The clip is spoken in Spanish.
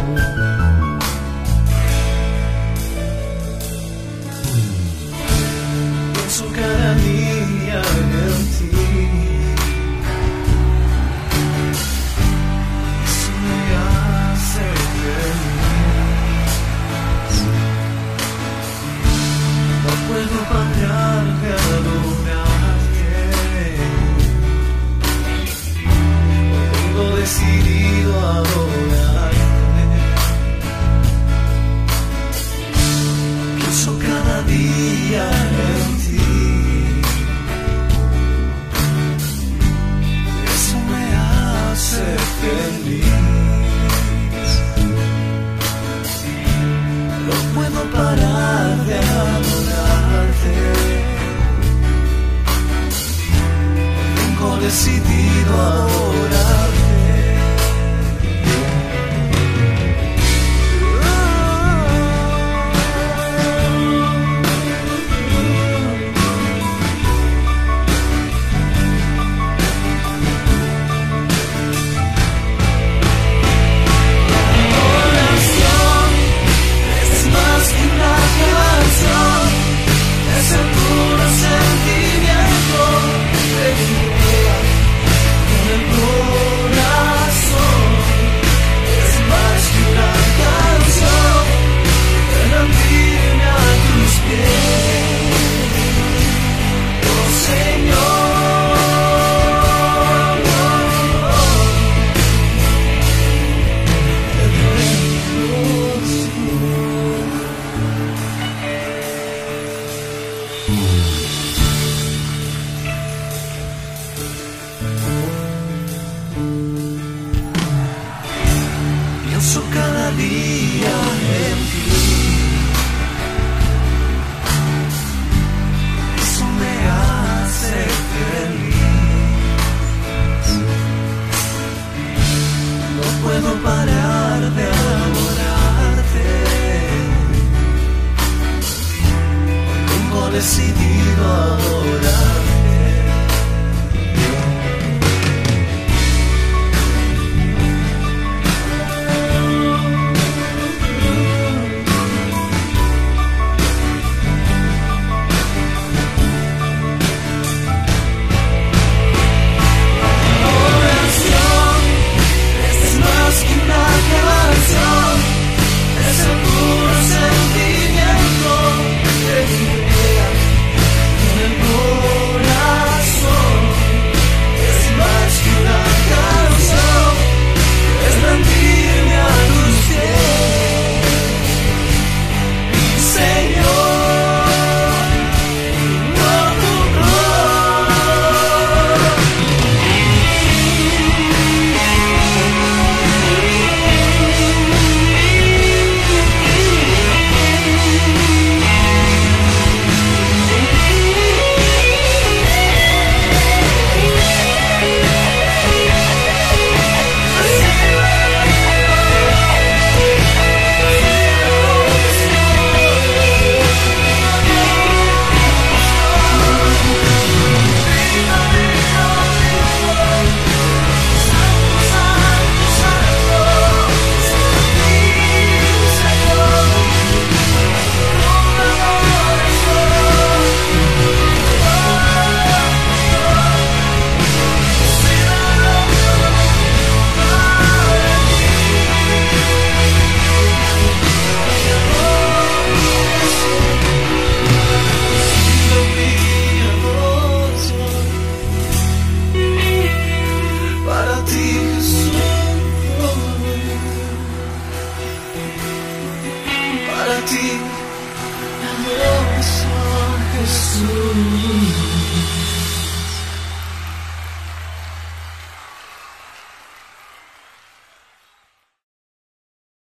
Pienso cada día en ti. Eso me hace feliz. No puedo parar de adorarte. Tengo decidido adorarte. Pienso cada día en ti. Eso me hace feliz. No puedo parar de adorarte. Tengo decidido adorarte. Es el puro sentimiento de mi vida con el corazón. Es más que una canción de rendirme a tus pies, oh Señor. Pienso cada día en ti. Eso me hace feliz. No puedo parar de adorarte. Tengo decidido adorarte. Es el puro sentimiento de mi vida con el corazón. Es más que una canción, es rendirme a tus pies, mi Señor. Para ti, adoración, Jesús.